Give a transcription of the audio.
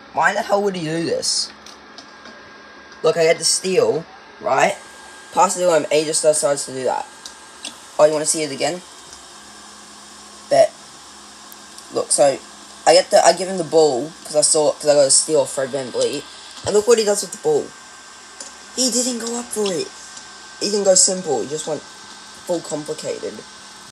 Why the hell would he do this? Look, I get the steal, right? Pass it to him, and he just decides to do that. Oh, you want to see it again? Bet. Look, so I give him the ball because I got a steal off Fred VanVleet, and look what he does with the ball. He didn't go up for it. He didn't go simple. He just went full complicated.